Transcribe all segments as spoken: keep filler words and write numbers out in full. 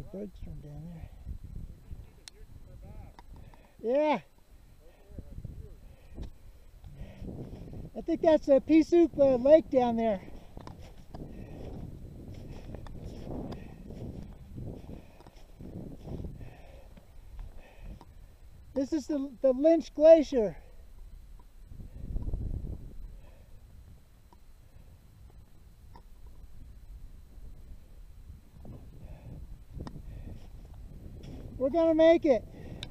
Bergstrom down there. Yeah. I think that's a pea soup uh, lake down there. This is the, the Lynch Glacier. We're gonna make it.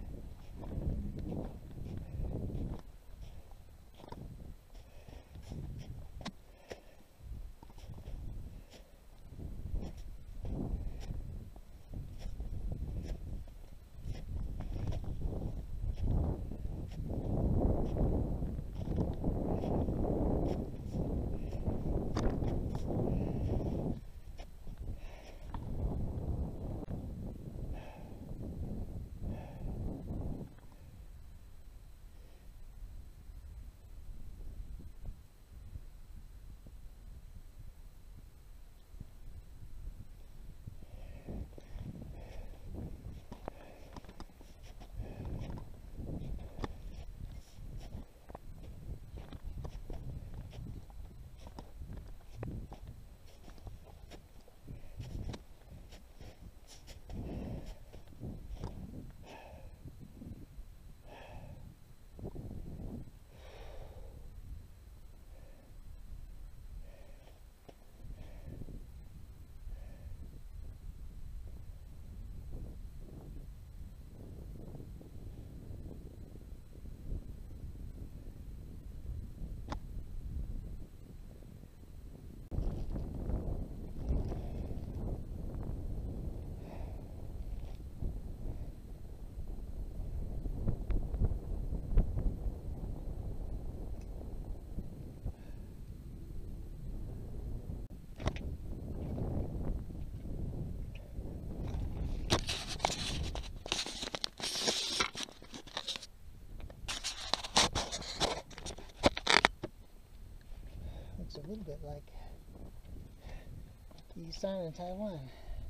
Looks a little bit like the sign in Taiwan.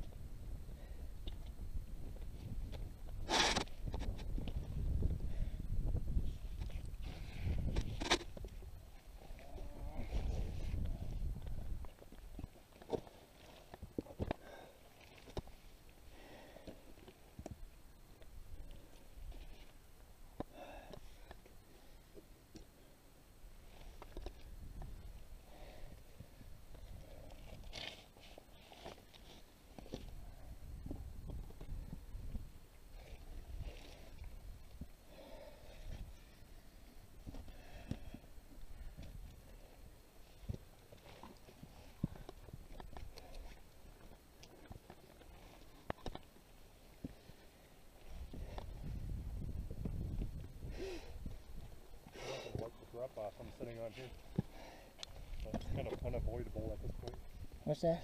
Off I'm sitting on here. So it's kind of unavoidable at this point. What's that?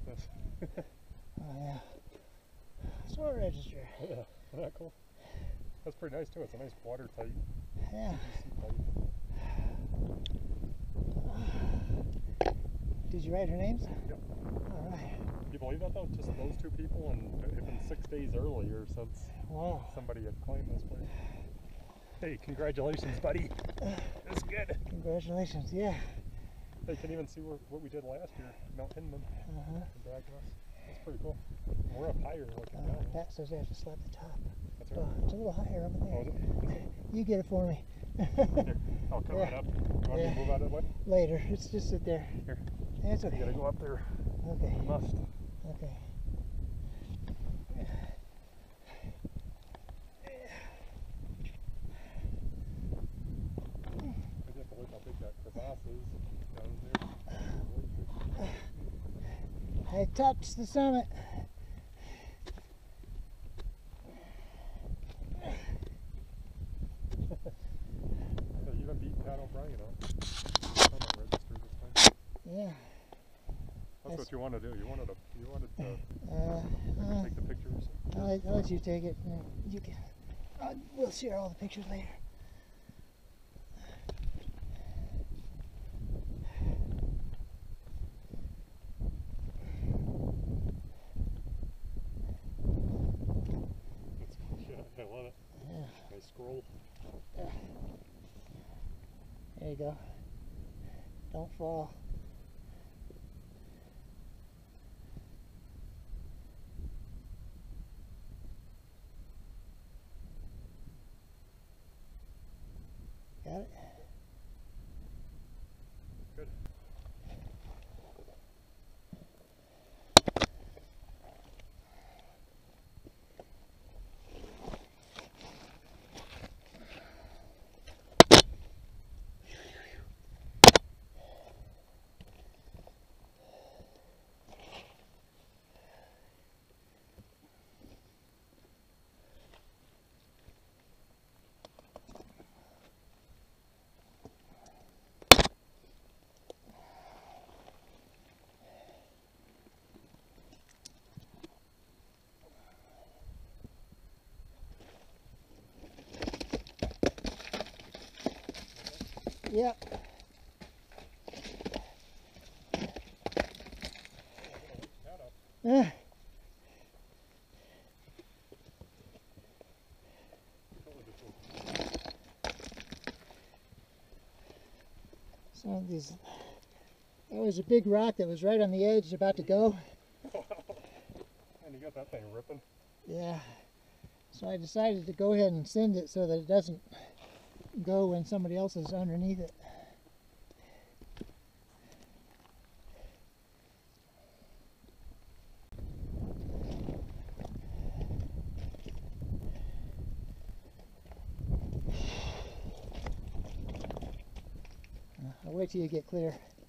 Oh yeah. Soil register. Yeah, isn't that cool? That's pretty nice too. It's a nice watertight. Yeah. Did you write her names? Yep. All right. Can you believe that though? Just those two people, and it had been six days earlier since wow. somebody had claimed this place. Hey, congratulations, buddy. That's good. Congratulations, yeah. They can even see where, what we did last year, Mount Hinman. Uh-huh. That's pretty cool. We're up higher looking uh, down. Pat says I have to slap the top. That's right. Oh, it's a little higher over there. Oh, is it? Is it? You get it for me. Here, I'll come yeah. right up. You want yeah. me to move out of the way? Later. It's just sit there. Here. Yeah, it's okay. You gotta go up there. Okay. You must. Okay. I touched the summit. You even beat Pat O'Brien on summit register this time. Yeah. That's, That's what you wanted to do. You wanted to. You wanted to uh, uh, take the pictures. I'll let, I'll let you take it. You can. Uh, we'll share all the pictures later. I scroll. There you go. Don't fall. Got it? Good. Yep. Uh, some of these, that was a big rock that was right on the edge, about to go. And you got that thing ripping. Yeah. So I decided to go ahead and send it so that it doesn't go when somebody else is underneath it. I'll wait till you get clear.